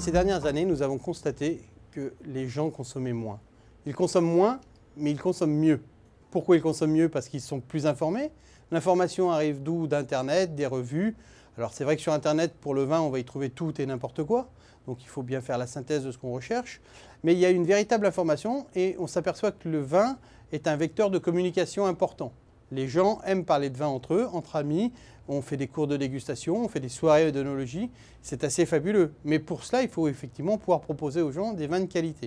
Ces dernières années, nous avons constaté que les gens consommaient moins. Ils consomment moins, mais ils consomment mieux. Pourquoi ils consomment mieux? Parce qu'ils sont plus informés. L'information arrive d'où? D'Internet, des revues. Alors c'est vrai que sur Internet, pour le vin, on va y trouver tout et n'importe quoi. Donc il faut bien faire la synthèse de ce qu'on recherche. Mais il y a une véritable information et on s'aperçoit que le vin est un vecteur de communication important. Les gens aiment parler de vin entre eux, entre amis. On fait des cours de dégustation, on fait des soirées d'œnologie. C'est assez fabuleux. Mais pour cela, il faut effectivement pouvoir proposer aux gens des vins de qualité.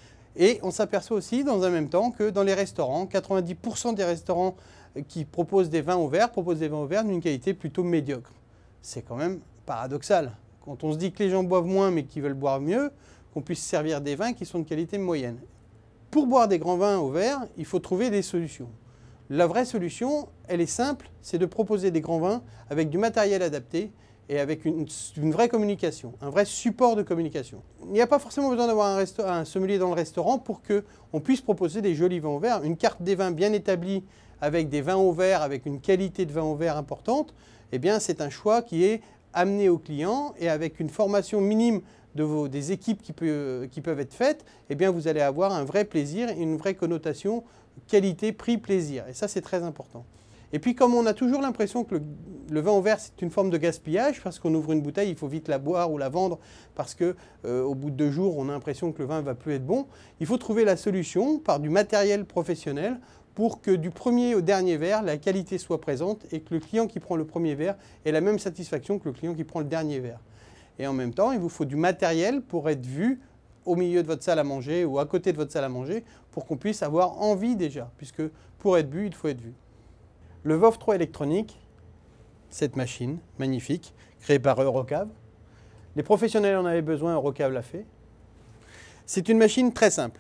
Et on s'aperçoit aussi dans un même temps que dans les restaurants, 90% des restaurants qui proposent des vins au verre d'une qualité plutôt médiocre. C'est quand même paradoxal. Quand on se dit que les gens boivent moins mais qu'ils veulent boire mieux, qu'on puisse servir des vins qui sont de qualité moyenne. Pour boire des grands vins au verre, il faut trouver des solutions. La vraie solution, elle est simple, c'est de proposer des grands vins avec du matériel adapté et avec une vraie communication, un vrai support de communication. Il n'y a pas forcément besoin d'avoir un sommelier dans le restaurant pour qu'on puisse proposer des jolis vins au verre. Une carte des vins bien établie avec des vins au verre, avec une qualité de vin au verre importante, eh bien c'est un choix qui est amené au client et avec une formation minime des équipes qui peuvent être faites, eh bien vous allez avoir un vrai plaisir et une vraie connotation qualité, prix, plaisir. Et ça, c'est très important. Et puis, comme on a toujours l'impression que le vin au verre, c'est une forme de gaspillage, parce qu'on ouvre une bouteille, il faut vite la boire ou la vendre, parce qu'au bout de 2 jours, on a l'impression que le vin ne va plus être bon, il faut trouver la solution par du matériel professionnel pour que du premier au dernier verre, la qualité soit présente et que le client qui prend le premier verre ait la même satisfaction que le client qui prend le dernier verre. Et en même temps, il vous faut du matériel pour être vu au milieu de votre salle à manger ou à côté de votre salle à manger pour qu'on puisse avoir envie déjà, puisque pour être bu, il faut être vu. Le VOV 3 électronique, cette machine magnifique, créée par Eurocave. Les professionnels en avaient besoin, Eurocave l'a fait. C'est une machine très simple.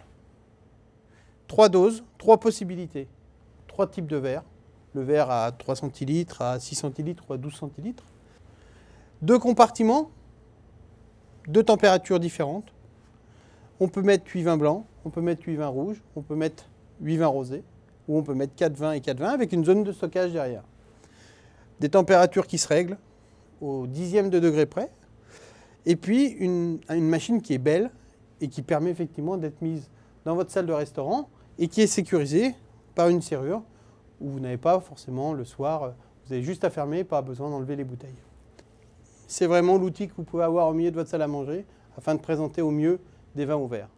3 doses, 3 possibilités, 3 types de verres. Le verre à 3 centilitres, à 6 centilitres ou à 12 centilitres. 2 compartiments, 2 températures différentes. On peut mettre 8 vins blancs, on peut mettre 8 vins rouges, on peut mettre 8 vins rosés, ou on peut mettre 4 vins et 4 vins avec une zone de stockage derrière. Des températures qui se règlent au dixième de degré près. Et puis une machine qui est belle et qui permet effectivement d'être mise dans votre salle de restaurant et qui est sécurisée par une serrure où vous n'avez pas forcément le soir, vous avez juste à fermer, pas besoin d'enlever les bouteilles. C'est vraiment l'outil que vous pouvez avoir au milieu de votre salle à manger afin de présenter au mieux des vins au verre.